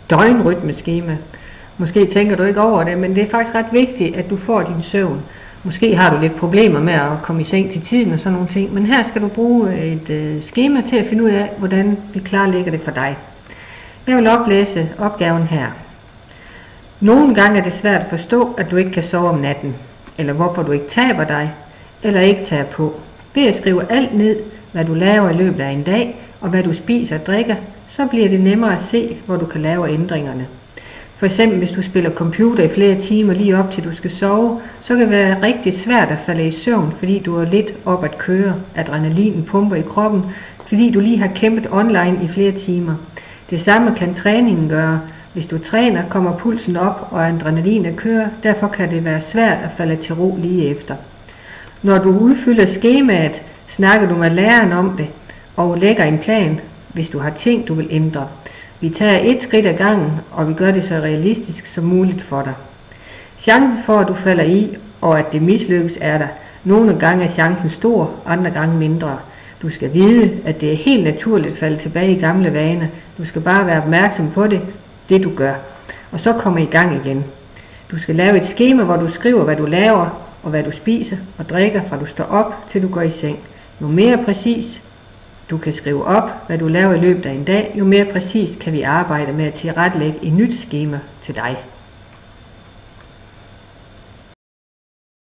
døgnrytmeskema. Måske tænker du ikke over det, men det er faktisk ret vigtigt, at du får din søvn. Måske har du lidt problemer med at komme i seng til tiden og sådan nogle ting, men her skal du bruge et skema til at finde ud af, hvordan vi klarlægger det for dig. Jeg vil oplæse opgaven her. Nogle gange er det svært at forstå, at du ikke kan sove om natten, eller hvorfor du ikke taber dig, eller ikke tager på. Ved at skrive alt ned, hvad du laver i løbet af en dag, og hvad du spiser og drikker, så bliver det nemmere at se, hvor du kan lave ændringerne. For eksempel hvis du spiller computer i flere timer lige op til du skal sove, så kan det være rigtig svært at falde i søvn, fordi du er lidt op at køre, adrenalinen pumper i kroppen, fordi du lige har kæmpet online i flere timer. Det samme kan træningen gøre. Hvis du træner, kommer pulsen op, og adrenalinet kører, derfor kan det være svært at falde til ro lige efter. Når du udfylder skemaet, snakker du med læreren om det, og lægger en plan, hvis du har ting, du vil ændre. Vi tager et skridt ad gangen, og vi gør det så realistisk som muligt for dig. Chancen for, at du falder i, og at det mislykkes, er der. Nogle gange er chancen stor, andre gange mindre. Du skal vide, at det er helt naturligt at falde tilbage i gamle vaner. Du skal bare være opmærksom på det du gør. Og så komme i gang igen. Du skal lave et skema, hvor du skriver, hvad du laver, og hvad du spiser og drikker, fra du står op, til du går i seng. Jo mere præcis du kan skrive op, hvad du laver i løbet af en dag, jo mere præcist kan vi arbejde med at tilrettelægge et nyt skema til dig.